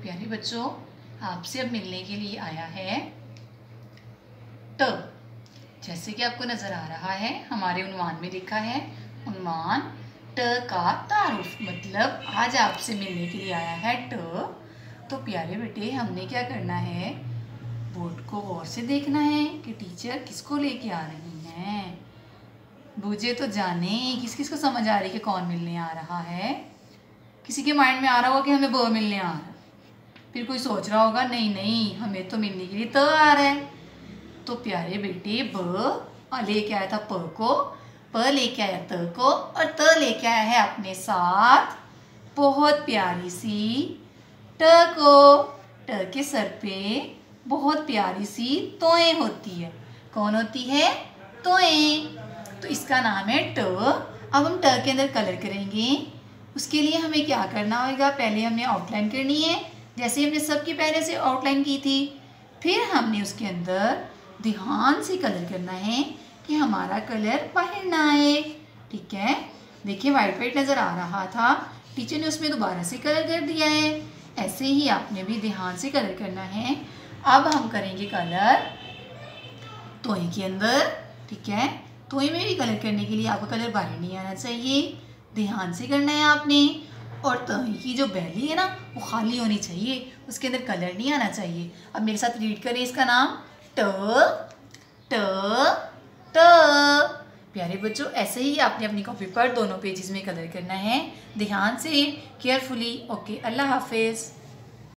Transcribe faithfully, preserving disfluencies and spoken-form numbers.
प्यारे बच्चों, आपसे अब मिलने के लिए आया है ट। जैसे कि आपको नजर आ रहा है, हमारे उन्वान में लिखा है उन्वान ट का तारुफ, मतलब आज आपसे मिलने के लिए आया है ट। तो प्यारे बेटे, हमने क्या करना है, बोर्ड को गौर से देखना है कि टीचर किसको लेके आ रही हैं। बूझे तो जाने किस किस को समझ आ रही है कि कौन मिलने आ रहा है। किसी के माइंड में आ रहा होगा कि हमें ब मिलने आ रहा है, फिर कोई सोच रहा होगा नहीं नहीं हमें तो मिलने के लिए त आ रहा है। तो प्यारे बेटे, ब लेके आया था प को, प लेके आया त को, और त लेके आया है अपने साथ बहुत प्यारी सी ट को। ट के सर पे बहुत प्यारी सी तोएं होती है। कौन होती है? तोएं। तो इसका नाम है ट। अब हम ट के अंदर कलर करेंगे। उसके लिए हमें क्या करना होगा, पहले हमें आउटलाइन करनी है, जैसे हमने सबकी पहले से आउटलाइन की थी। फिर हमने उसके अंदर ध्यान से कलर करना है कि हमारा कलर बाहर ना आए। ठीक है, देखिए वाइट वाइट नज़र आ रहा था, टीचर ने उसमें दोबारा से कलर कर दिया है। ऐसे ही आपने भी ध्यान से कलर करना है। अब हम करेंगे कलर तोए के अंदर। ठीक है, तोए में भी कलर करने के लिए आपका कलर बाहर नहीं आना चाहिए, ध्यान से करना है आपने। और तोए की जो बैली है ना, वो खाली होनी चाहिए, उसके अंदर कलर नहीं आना चाहिए। अब मेरे साथ रीड करें इसका नाम, ट ट ट। प्यारे बच्चों, ऐसे ही आपने अपनी कॉपी पर दोनों पेजेस में कलर करना है, ध्यान से, केयरफुली। ओके, अल्लाह हाफिज़।